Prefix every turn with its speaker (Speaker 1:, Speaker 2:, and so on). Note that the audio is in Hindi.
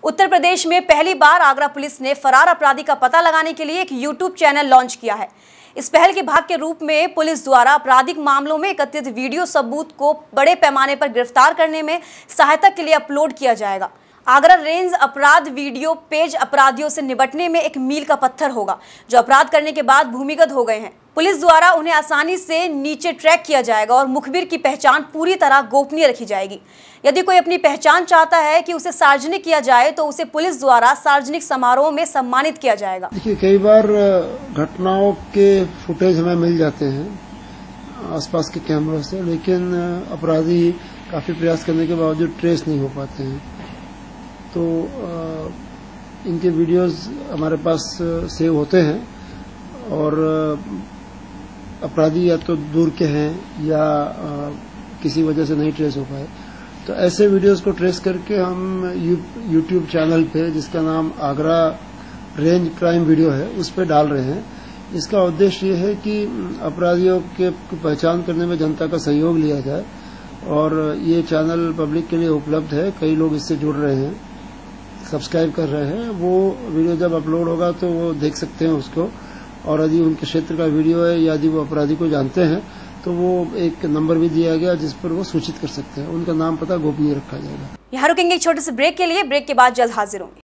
Speaker 1: उत्तर प्रदेश में पहली बार आगरा पुलिस ने फरार अपराधी का पता लगाने के लिए एक यूट्यूब चैनल लॉन्च किया है। इस पहल के भाग के रूप में पुलिस द्वारा आपराधिक मामलों में एकत्रित वीडियो सबूत को बड़े पैमाने पर गिरफ्तार करने में सहायता के लिए अपलोड किया जाएगा। आगरा रेंज अपराध वीडियो पेज अपराधियों से निपटने में एक मील का पत्थर होगा, जो अपराध करने के बाद भूमिगत हो गए हैं। पुलिस द्वारा उन्हें आसानी से नीचे ट्रैक किया जाएगा और मुखबिर की पहचान पूरी तरह गोपनीय रखी जाएगी। यदि कोई अपनी पहचान चाहता है कि उसे सार्वजनिक किया जाए तो उसे पुलिस द्वारा सार्वजनिक समारोह में सम्मानित किया जाएगा।
Speaker 2: देखिए, कई बार घटनाओं के फुटेज हमें मिल जाते हैं आसपास के कैमरों से, लेकिन अपराधी काफी प्रयास करने के बावजूद ट्रेस नहीं हो पाते हैं। तो इनके वीडियोस हमारे पास सेव होते हैं और अपराधी या तो दूर के हैं या किसी वजह से नहीं ट्रेस हो पाए, तो ऐसे वीडियोस को ट्रेस करके हम यूट्यूब चैनल पे, जिसका नाम आगरा रेंज क्राइम वीडियो है, उस पे डाल रहे हैं। इसका उद्देश्य ये है कि अपराधियों के पहचान करने में जनता का सहयोग लिया जाए और ये चैनल पब्लिक के लिए उपलब्ध है। कई लोग इससे जुड़ रहे हैं, सब्सक्राइब कर रहे हैं। वो वीडियो जब अपलोड होगा तो वो देख सकते हैं उसको, और यदि उनके क्षेत्र का वीडियो है या यदि वो अपराधी को जानते हैं तो वो एक नंबर भी दिया गया जिस पर वो सूचित कर सकते हैं। उनका नाम पता गोपनीय रखा जाएगा।
Speaker 1: यहाँ रुकेंगे एक छोटे से ब्रेक के लिए। ब्रेक के बाद जल्द हाजिर होंगे।